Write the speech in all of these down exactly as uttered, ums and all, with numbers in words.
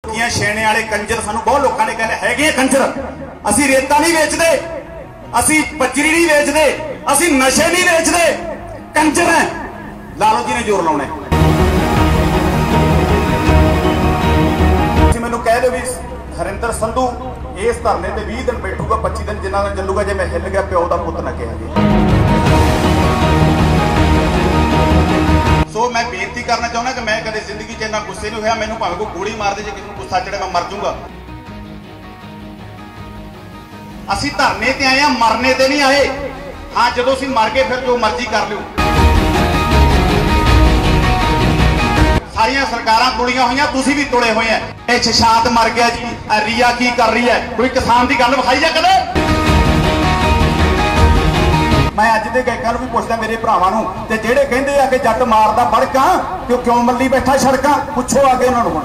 ढोलकियां छेने वाले कंजर सानू बहुत लोगों ने कहने हैगे कंजर। असी रेता नहीं बेचते, असी बजरी नहीं बेचते, असी नशे नहीं बेचते, कंजर हैं। लालू जी ने जोर लाने मैनू कह दो भी हरिंदर संधू इस धरने से बीस दिन बैठूगा, पच्ची दिन जिन्ना दिन चलूगा, जे मैं हिल गया प्यो का पुत ना कह। सो मैं बेनती करना चाहना कि मैं कदे जिंदगी च इन्ना गुस्से नहीं होया, मैनू भावें कोई गोली मार दे, जे किसी गुस्सा चढ़े मैं मर जाऊंगा। असी धरने ते आए, मरने ते नहीं आए। हाँ जो असी मर गए फिर जो मर्जी कर लो। सारिया सरकारां तुलियां हुई, तुसी भी तुले हुए हैं। ये शशांत मर गया जी, रिया की कर रही है, कोई किसान की गल विखाई जा कदे। मैं अज दे गायकां नूं भी पुछदा मेरे भरावां नूं, ते जेहड़े कहंदे आ कि जट मारदा बड़का ते क्यों मल्ली बैठा सड़कां, पुछो आगे उन्हां नूं।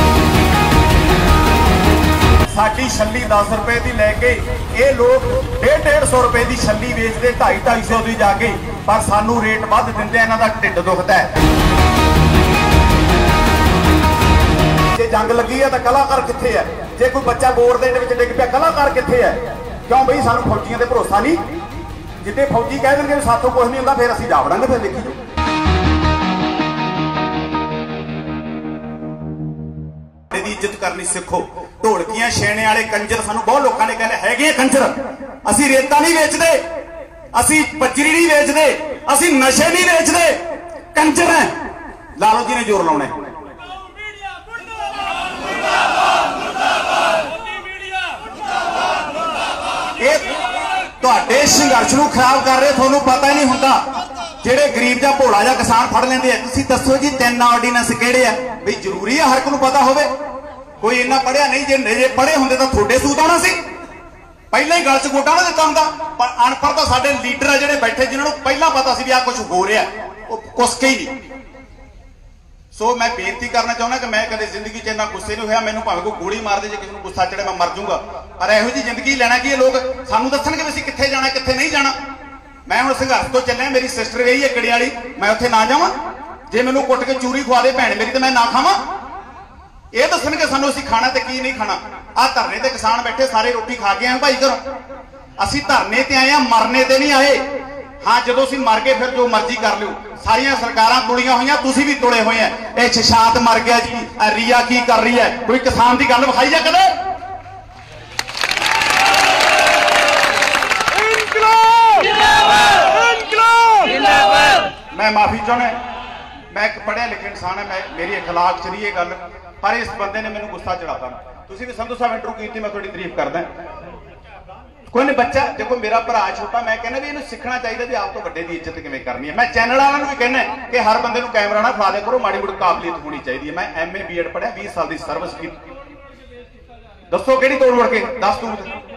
साडी छल्ली दस रुपए की लैके ये लोग डेढ़ डेढ़ सौ रुपए की छल्ली वेचते, ढाई ढाई सौ की जाके, पर सानू रेट वध दिंदे, इन्हां दा ढिड दुखदा है। जे जंग लगी है तो कलाकार कित्थे है, जे कोई बच्चा बोर दे विच डिग पिया कलाकार कित्थे है? क्यों बई सानू फौजियों ते भरोसा नहीं। जिद्दे फौजी कह देंगे साथों कुछ नहीं हुंदा, फिर असीं जा वड़ांगे। फिर देखी जो इज्जत करनी सीखो। ढोलकियां छेने वाले कंजर सानू बहुत लोगों ने कहने हैगे कंजर। असी रेता नहीं बेचते, असी बजरी नहीं बेचते, असी नशे नहीं बेचते, कंजर हैं। लालू जी ने जोर लाने संघर्ष नूं खराब कर रहे, थोनू पता ही नहीं हुंदा। जेड़े गरीब जा भोला जा किसान फड़ लेंदे आ, तुसीं दसो जी तीन ऑर्डीनेंस किहड़े आ? बई जरूरी है हर एक नूं पता होवे? कोई इन्ना पढ़िया नहीं, जे जे पढ़े हुंदे तां थोड़े सूत आउणा सी, पहले ही गल च गोटा ना दित्ता हुंदा। पर अनपढ़ तां साडे लीडर आ जेड़े बैठे, जिन्हां नूं पहिलां पता सी भी आ कुछ हो रिहा, ओह कुसके ही नहीं। सो मैं बेनती करना चाहना कि मैं कदे जिंदगी च इन्ना गुस्से नहीं होया, मैनू भावें कोई गोली मार दे, जे किसी गुस्सा चढ़े मैं मर जाऊंगा। पर इहो जी जिंदगी लेना कि लोग सानू दसणगे असीं कित्थे जाना कित्थे नहीं जाना। मैं हुण संघर्ष तो चलिया, मेरी सिस्टर रही है कड़ी वाली, मैं उत्थे ना जावां? जे मैनू कुट के चूरी खवा दे भैण मेरी, तो मैं ना खावां? ये दसणगे सानू असीं खाना ते की नहीं खाना। आ धरने ते किसान बैठे सारे रोटी खा के आए भाई घरों। असीं धरने ते आए, मरने ते नहीं आए। हाँ जो असीं मर गए फिर जो मर्जी कर लो। सारिया सरकारां तुलियां हुई, तुसी भी तुले हुए हैं। ये शशांत मर गया जी, रिया की कर रही है, कोई किसान की गल विखाई जा कदे? मैं माफी चाहना, मैं एक पढ़िया लिखे इंसान है, मैं मेरी अखलाक च नहीं ये गल, पर इस बंदे ने मैनू गुस्सा चढ़ाता। तुसीं भी संधू साहब इंटरव्यू की, मैं थोड़ी तारीफ करदा। कोई नहीं बच्चा देखो, मेरा भरा छोटा, मैं कहना भी इन्हूं सीखना चाहिए भी आप तो वड्डे की इज्जत किवें करनी है। मैं चैनल वालों भी कहना कि हर बंदे नूं कैमरा ना खा दे करो, माड़ी मोटी काबलियत होनी चाहिए। मैं एम ए बी एड पढ़िया, बीस साल की सर्विस की, दसो किहड़ी तोड़ मुड़ के दस तू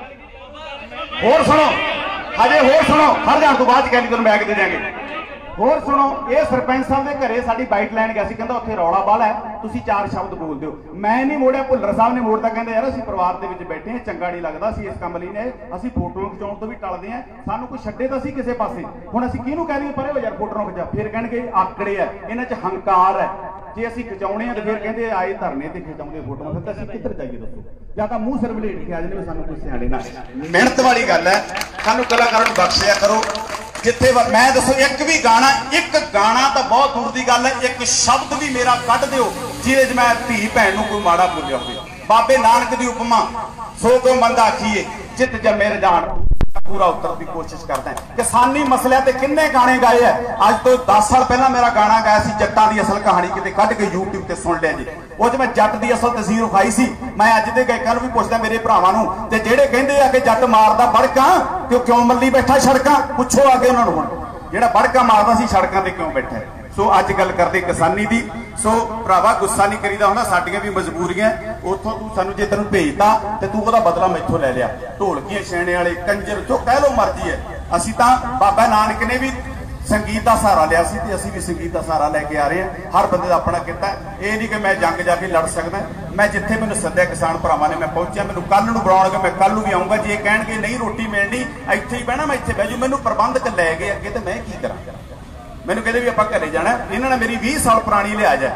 होर सुनो, हजे होर सुनो, हर जाण तो बाद कहनी तुहानूं बैग दे देंगे। होर सुनो, ये सरपंच साहब के घरे साडी बाइट लैन गया सी, कहंदा उत्थे रौला बाला है, तुसीं चार शब्द बोल दिओ। मैं नहीं मोड़िया, भुल्लर साहब ने मोड़ता, कहंदे यार असीं परिवार दे विच बैठे हैं, चंगा नहीं लगदा, असीं इस काम लई ने असीं फोटो खिचाउण तो भी टलदे हैं, सानूं कोई छड्डे तां असीं किसे पासे। हुण असीं किहनूं कह दईए परे हो यार फोटो खिचा, फिर कहणगे आकड़े है, इन्हां च हंकार है। जे असीं खिचाउणे आ ते फिर कहंदे आए धरने ते खिचाउंदे फोटो, फिर असीं किੱਧਰ जाइए दसो? जां तां मूंह सिर वलेट के आ जांदे सानूं कोई सियाणे ना। मेहनत वाली गल है, सानूं कलाकारां नूं बख्शिया करो। जिथे मैं दसो एक भी गाना, एक गाना तो बहुत दूर की गल है, एक शब्द भी मेरा कट दिओ जिहदे मैं धी भैन नूं कोई माड़ा बोलिया होवे। बाबे नानक की उपमा, सो को मंदा आखीए जित जमे रजान, पूरा उतरन की कोशिश करदा है। किसानी मसलिਆਂ ते किन्ने गाने गाए है। अज तो दस साल पहला मेरा गाना गाया सी जट्टां दी असल कहानी, किते कढ के यूट्यूब ते सुन लिया जी। वो मैं जट की असल तस्वीर विखाई सी। मैं अज दे गायकां नूं भी पुछदा मेरे भरावां नूं, ते जेहड़े कहंदे आ कि जट मारदा बड़का ते क्यों मल्ली बैठा सड़कां, पुछो आगे उन्हां नूं जेहड़ा बड़का मारदा सी सड़कां ते क्यों बैठा। सो अज गल करदे किसानी दी। सो भरावा गुस्सा नहीं करीदा हुंदा, साडियां भी मजबूरियां। उथों तू सानू जे तैनूं भेजता ते तू ओहदा बदला मैथों लै लिया। ढोलकियां छेने वाले कंजर जो कह लो मर्जी है। असीं तां बाबा नानक ने भी संगीत का सहारा लिया सी ते असीं भी संगीत का सहारा लैके आ रहे हैं। हर बंदे का अपना किता है, ये नहीं कि मैं जंग जाके लड़ सकदा। मैं जिथे मैनूं सद्दिया किसान भरावां ने, मैं पहुंचा, मैनूं कल नूं बुलाउणगे, मैं कल नूं भी आऊँगा। जे कहणगे नहीं रोटी मिलनी इत्थे ही बहना, मैं इत्थे बह जू। मैनूं प्रबंधक लै गए अगे, तो मैं की करा? मैनूं कहते भी आपां घरे जाना। इन्हां ने मेरी बीस साल पुरानी लिहाज है।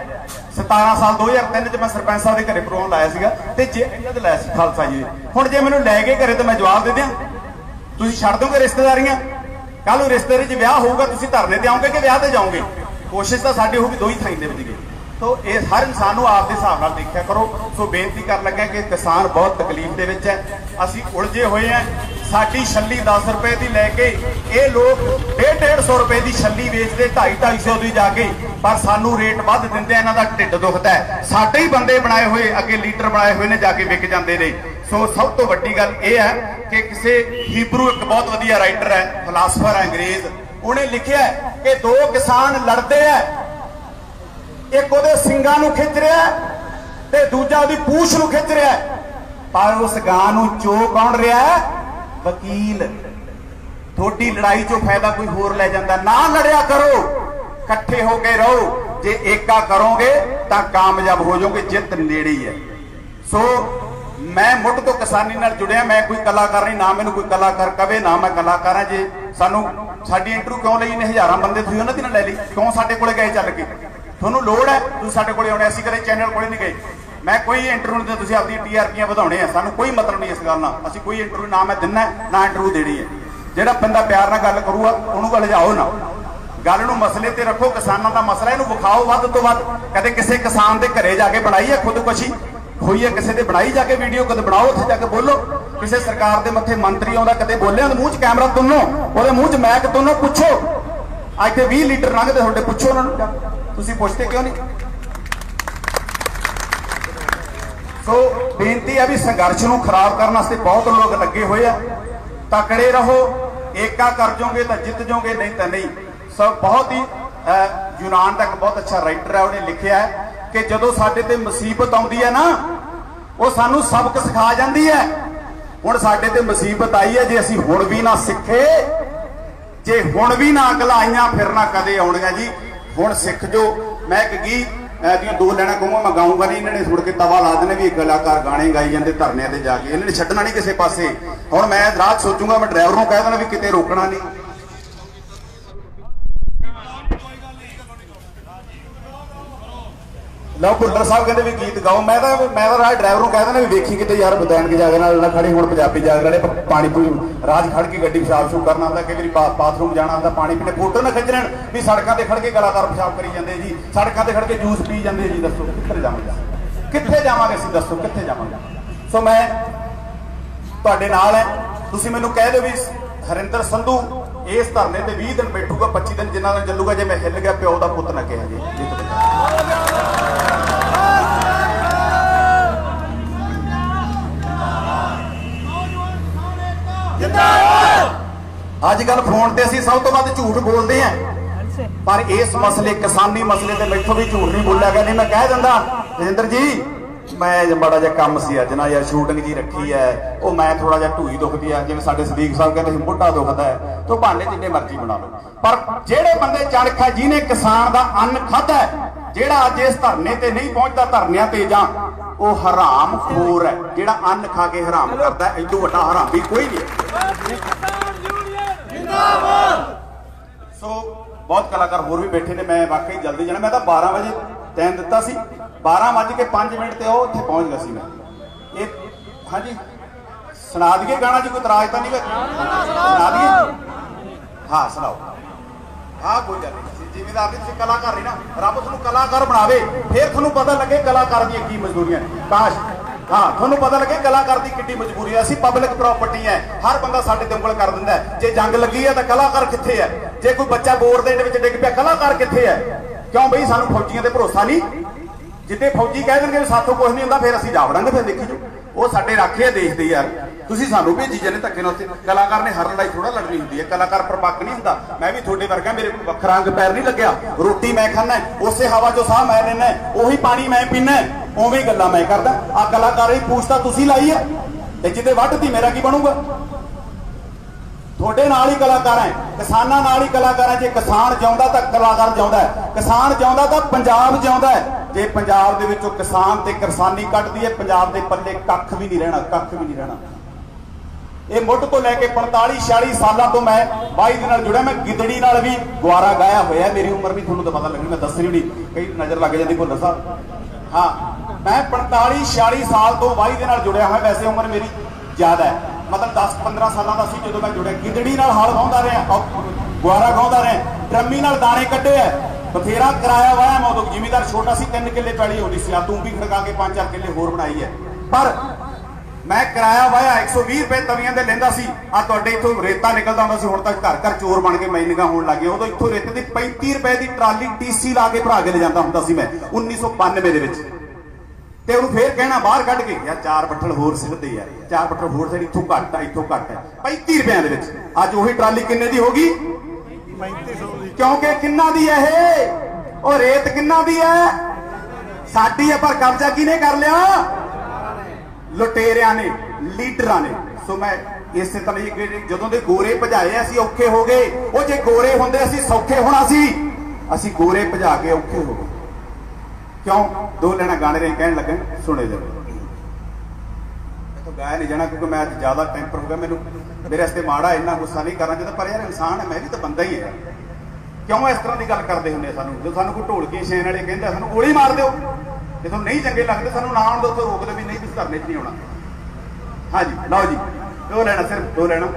सतारह साल दो हज़ार तीन च मैं सरपंच साहब के घरे प्रोग्राम लाया सीगा ते जे इन्हां दे लाया सी खालसा जी हुण जे मैनूं लै गए घरे तो मैं जवाब दे दियां तुसीं छड्ड दोगे रिश्तेदारियां कल रिश्तेदारी च विआह होऊगा तुसीं धरने ते आओगे कि विआह ते जाओगे कोशिश तो साडी होगी दो ही थाई दे विच तो ये हर इंसान को आप हिसाब नाल देखा करो। सो बेनती कर लगे कि किसान बहुत तकलीफ दे विच है असीं उलझे हुए हैं साडी छल्ली दस रुपए की लैके ये लोग डेढ़ डेढ़ सौ रुपए की छल्ली बेचते ढाई ढाई सौ की जाके पर सानू रेट वध दिंदे इन्हां दा ढिड दुखदा है साडे ही बंदे बनाए हुए अगे लीडर बनाए हुए ने जाके विक जाते ने। सो सब तो वड्डी गल यह है कि किसी हीब्रू एक बहुत वधिया राइटर है फिलासफर है अंग्रेज उन्हें लिखिया है कि दो किसान लड़ते हैं एक उहदे सिंगां नूं खिच रहा ते दूजा उहदी पूछ नूं खिच रहा पर उस गां नूं चो कौन रहा है वकील। थोड़ी लड़ाई चो फायदा कोई होर लै जांदा ना लड़िया करो इकट्ठे होके रहो जे एका करोगे तां कामयाब हो जाओगे जित नेड़े ही है। सो मैं मुठ तो किसानी नाल जुड़िया मैं कोई कलाकार नहीं ना मैनूं कोई कलाकार कवे ना मैं कलाकार हां जे सानूं साडी इंटरव्यू क्यों लई ने हज़ारां बंदे तुसीं उन्हां दी ना लै लई क्यों साडे कोले गए चल के तुहानूं लोड़ है तुसीं साडे कोले आउणे असीं कदे चैनल कोले नहीं गए मैं कोई इंटरव्यू नहीं तुसीं आपदी टी आर पीआं वधाउणे आ सानूं कोई मतलब नहीं इस गल नाल असीं कोई इंटरव्यू ना मैं दिना ना इंटरव्यू देनी है जिहड़ा बंदा प्यार नाल गल करूगा उहनूं गल जाओ ना गल नूं मसले ते रखो किसानां दा मसला इहनूं विखाओ वध तो वध कदे किसी किसान दे घरे जाके बनाई है खुदकुशी होई है किसी दे बनाई जाके वीडियो कदे बनाओ उत्थे जाके बोलो किसी सरकार दे मत्थे मंत्री आउंदा कदे बोलिया मूँह च कैमरा तुन्नो ओहदे मूँह च मैक तुन्नो पुछो अज ते बीस लीटर लंघदे तुहाडे पुछो उहनां नूं तुसीं पुछदे क्यों नहीं। सो बेनती है भी संघर्ष नूं खराब करने वास्ते बहुत लोग लगे हुए हैं तकड़े रहो एका कर जोगे तो जित जोगे नहीं तो नहीं। सब बहुत ही यूनान का एक बहुत अच्छा राइटर है उन्हें लिखा है कि जदों साडे ते मुसीबत आउंदी है ना वो सानू सबक सिखा जाती है। हुण साडे ते मुसीबत आई है जे असीं हुण भी ना सिखे जे हुण भी ना अगलाइयां फिर ना कदे आउणियां जी हुण सिख जो। मैं एक गीत ਦੀਆਂ दो लैना कहूँगा मैं गाऊंगा नहीं इन्होंने सुन के तवा ला देने भी कलाकार गाने गाई जाते धरने ते जाके इन्होंने छड्डना नहीं किसी पासे। हुण मैं रात सोचूंगा मैं ड्राइवर को कह देना भी किते रोकना नहीं। लो भुल्लर साहब कहते भी गीत गाओ मैं तो मैं तो राह ड्राइवर को कह देना भी वेखी किते यार बतैन के जागे ना खड़ी हुण पंजाबी जाग रहे पानी पूरी राज खड़ के गड्डी पेशाब शू करना आंदा कई बार बाथरूम जाना आंदा पानी पीने फोटो ना खिच लैण भी सड़कों ते खड़ के कलाकार पेशाब करी जाते जी सड़कों ते खड़ के जूस पी जाते जी दसो कित्थे जावांगे कित्थे जावांगे असीं दसो कित्थे जावांगे। सो मैं तुहाडे नाल है तुसीं मैनूं कह दिओ भी हरिंदर संधू इस धरने ते बीस दिन बैठूगा पच्ची दिन जिन्ना दिन चलूगा जे मैं हिल गया प्यो दा पुत्त ना कहे जी। अजकल फोन ते असीं सब तो वध झूठ बोलते हैं पर इस मसले किसानी मसले ते मैथों भी झूठ नहीं बोलिया गया। नहीं मैं कह दिंदा रजिंदर जी मैं बड़ा जिहा काम सी अज ना यार शूटिंग जी रखी है वो मैं थोड़ा जिहा ढूई दुखदी है जिवें साडे सदीक साहब कहते मुढ़ा दुखदा है तो बहाने जिन्ने मर्जी बना लो पर जेड़े बंदे चड़ख है जिन्हें किसान दा अन्न खाधा है जेड़ा अज इस धरने ते नहीं पहुंचता धरनियां ते जां वो हराम खोर है जेड़ा अन्न खा के हराम करता है इदों वड्डा हरामी कोई नहीं। सो बहुत कलाकार होर भी बैठे ने मैं वाकई जल्दी जाना मैं तो बारह बजे टाइम दिता सी बारह बज के पांच मिनट से उत्थे पहुंच गया सी मैं ये हाँ जी सुना दिए गाना जी कोई तराज तो नहीं सुना दिए हाँ सुनाओ हाँ कोई गल नहीं जिमीदार नहीं कलाकार नहीं ना रब तुहानूं कलाकार बनावे फिर तुहानूं पता लगे कलाकार दी की मजबूरियां काश हाँ तुहानूं पता लगे कलाकार की किड्डी मजबूरी है। असीं पब्लिक प्रॉपर्टी है हर बंदा साडे ते उंगल कर दिंदा है जे जंग लगी है तो कलाकार कित्थे है जे कोई बच्चा बोर दे विच डिग पिया कलाकार कित्थे है क्यों बई सानूं फौजियां ते भरोसा नहीं जिते फौजी कह देंगे साथों कुछ नहीं होंदा फिर असीं जा वड़ांगे फिर देखी जो वो साडे राखे है देश दे यार तुसीं सानूं भेजी जाने धक्के नाल। कलाकार ने हर लड़ाई थोड़ा लड़नी होंदी है कलाकार परपक्क नहीं होंदा मैं भी थोड़े वर्गा मेरे कोल वखरा अंग पैर नहीं लग्या रोटी मैं खाना उसे हवा चो साह मैं लेना उही पानी मैं पीना उवें गल्लां मैं करदा आ कलाकार ही पूछता तुसीं लाई है ते जिते वढदी मेरा की बनूगा थोड़े नाल ही कलाकार है किसानां नाल ही कलाकार है जे किसान जिउंदा तां कलाकार जिउंदा है किसान जिउंदा तां पंजाब जिउंदा है जे पंजाब दे विचों किसान ते किसानी कटदी है पंजाब दे पल्ले कख भी नहीं रहना कख भी नहीं रहना। ਇਹ ਮੁੱਢ ਤੋਂ ਲੈ ਕੇ पैंतालीस छियालीस ਸਾਲਾਂ ਤੋਂ ਮੈਂ ਬਾਈ ਦੇ ਨਾਲ ਜੁੜਿਆ। ਮੈਂ ਗਿੱਦੜੀ ਨਾਲ ਵੀ ਗੁਆਰਾ ਗਾਇਆ ਹੋਇਆ। ਮੇਰੀ ਉਮਰ ਵੀ ਤੁਹਾਨੂੰ ਤਾਂ ਪਤਾ ਲੱਗਣੀ, ਮੈਂ ਦੱਸਣੀ ਨਹੀਂ, ਕਈ ਨਜ਼ਰ ਲੱਗ ਜਾਂਦੀ ਭੁੱਲਰ ਸਾਹਿਬ। ਹਾਂ, मैं पैंतालीस छियालीस साल तो बाई ਦੇ ਨਾਲ ਜੁੜਿਆ ਹੋਇਆ। वैसे उम्र मेरी ਜ਼ਿਆਦਾ ਹੈ, मतलब दस पंद्रह ਸਾਲਾਂ ਦਾ ਸੀ ਜਦੋਂ मैं जुड़िया। ਗਿੱਦੜੀ ਨਾਲ ਹਲ ਵਾਹੁੰਦਾ ਰਿਹਾ, ਗੁਆਰਾ ਗਾਉਂਦਾ ਰਿਹਾ, ਡਰਮੀ ਨਾਲ ਦਾਣੇ ਕੱਢੇ ਐ, ਬਥੇਰਾ ਕਿਰਾਇਆ ਵਾਇਆ। ਮੈਂ ਉਦੋਂ ਜ਼ਿਮੀਦਾਰ ਛੋਟਾ ਸੀ, ਤਿੰਨ ਕਿੱਲੇ ਪੈਲੀ ਹੁੰਦੀ ਸੀ। ਆ ਤੂੰ ਵੀ ਖੜਕਾ ਕੇ ਪੰਜ ਚਾਰ ਕਿੱਲੇ ਹੋਰ ਬਣਾਈ ਹੈ। ਪਰ मैं किराया वाया एक सौ बीस रुपए तवियां दे लेंदा सी। आ तुहाडे इत्थों रेता निकलदा हुंदा सी, हुण तक घर घर चोर बन के माइनिंगां होण लग गए। उदों इत्थों रेते दी पैंतीस रुपए दी ट्राली टीसी ला के भरा के ले जांदा हुंदा सी मैं उन्नीस सौ बानवे दे विच। ते उहनूं फेर कहना बाहर कढ के यार चार बट्ठल होर सिੱਧਦੇ यार, चार बट्ठल होर सिੱਧ, इत्थों घट है इत्थों घट है। पैंतीस रुपए दे विच अज ओही ट्राली किन्ने दी होगी? पैंतीस सौ दी। क्योंकि किन्ना दी है ये? और रेत किन्ना दी है? साडी है, पर कब्जा किने कर लिया? लुटेरिया ने, लीडर ने। सो मैं इस तरह जदों दे गोरे भजाए असीं औखे हो गए। वो जे गोरे होंदे असीं सौखे होना सी, असीं गोरे भजा के औखे हो गए। क्यों? दो लेना गाने रहे कहन लगे, सुने जाओ। मैं तो गाया नहीं जाना क्योंकि मैं ज्यादा टेंपर हो गया। मैनू मेरे वास्ते माड़ा इन्ना गुस्सा नहीं करना चाहिए, पर यार इंसान है, मैं भी तो बंदा ही है। क्यों इस तरह की गल करते होंगे? सानू जो सानू कोई ढोलकी छेन वाले कहते सानू गोली मार दो, जे तुहानू नहीं चंगे लगते सानू ना आउण दो, उत्थे रोक दो भी नहीं, तुसीं धरने च नहीं आउणा। हाँ जी, लो जी, दो लेना, सिर्फ दो लेना।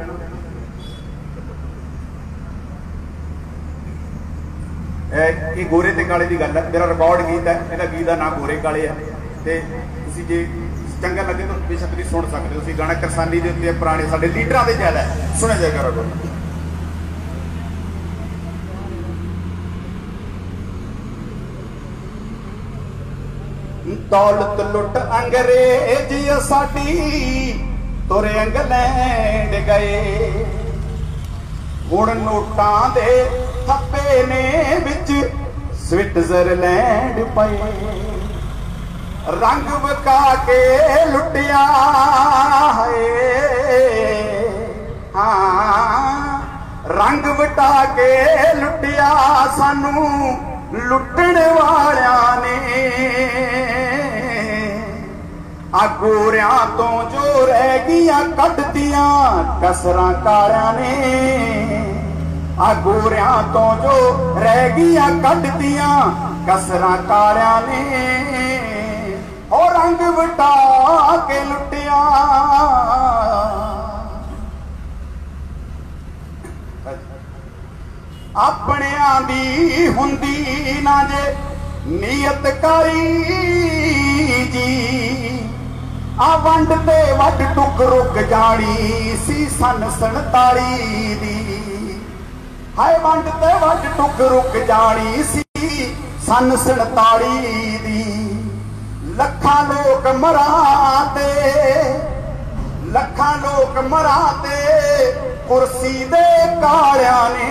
ये गोरे ते काले की गल है। मेरा रिकॉर्ड गीत है, मेरा गीत का नाम गोरे काले है। ते तुसीं जे चंगा लगे तो बेशक भी सुन सकते हो। तुसीं गाना किरसानी दे उत्ते पुराने साडे लीडरां दे ज्यादा है, सुने जाया करो। दौलत लुट अंग्रेज साडी तुरे इंग्लैंड गए, हुण नोटां दे थप्पे ने विच स्विट्जरलैंड पए। रंग विका के लुटिया है, हाँ रंग वटा के लुटिया सानू लुटण वालियां ने। आ गोरियां तो जो रह गईयां कटदियां कसरां कालियां ने। आ गोरियां तो जो रह गईयां कटदियां कसरां कालियां ने। ओ रंग वटा के लुटिया। अपनियां दी हुंदी ना जे नीयत कारी जी, आ वंड ते वट टुक रुक जानी सी सन सनताली दी। हाय वंड ते वट टुक रुक जानी सी सन सनताली दी। लखां लोक मराते, लखां लोक मराते कुर्सी दे कालियां ने।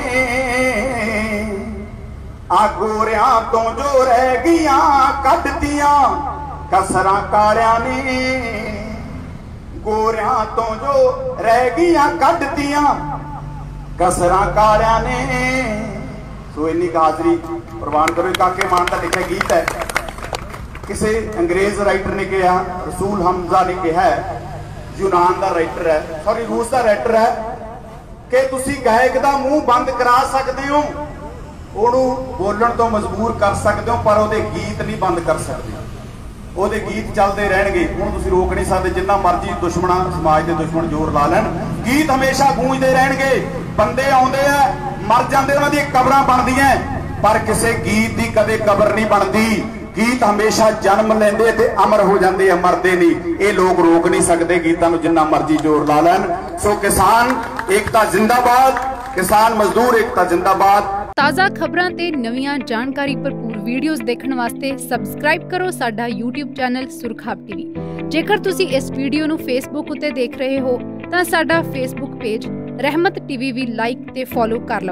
आ गोरियां तो जो रह गईयां कटदियां कसरां कालियां ने। गोरियां तो जो रह गईयां कटदियां कसरां कालियां ने। सो इन्नी हाजरी प्रवान करो। काके मान का लिखा गीत है, किसी अंग्रेज राइटर ने कहा, रसूल हमजा ने कहा, यूनान का राइटर है, सॉरी रूस का राइटर है, कि तुसी गायक का मुंह बंद करा सकते हो, ਉਹਨੂੰ बोलन तो मजबूर कर सकते हो, पर ਉਹਦੇ गीत नहीं बंद कर सकते। ਉਹਦੇ गीत चलते रहणगे, ਹੁਣ ਤੁਸੀਂ रोक नहीं सकते। जिन्ना मर्जी दुश्मना समाज के दुश्मन जोर ला लैन, गीत हमेशा गूंजते रहणगे। बंदे आउंदे आ मर जांदे, उन्हां दी कबरां बनदियां, पर किसी गीत की कदे कबर नहीं बनती। गीत हमेशा जन्म लेंदे ते अमर हो जाते हैं, मरते नहीं। ये लोग रोक नहीं सकते गीतां नूं, जिन्ना मर्जी जोर ला लैन। सो किसान एकता जिंदाबाद, किसान मजदूर एकता जिंदाबाद। ताज़ा खबरां ते नवीं जानकारी भरपूर वीडियोज़ देखने वास्ते सबसक्राइब करो साडा यूट्यूब चैनल सुरखाब टीवी। जेकर तुसी इस वीडियो नूं फेसबुक उत्ते देख रहे हो तां साडा फेसबुक पेज रहमत टीवी भी लाइक ते फॉलो कर लो।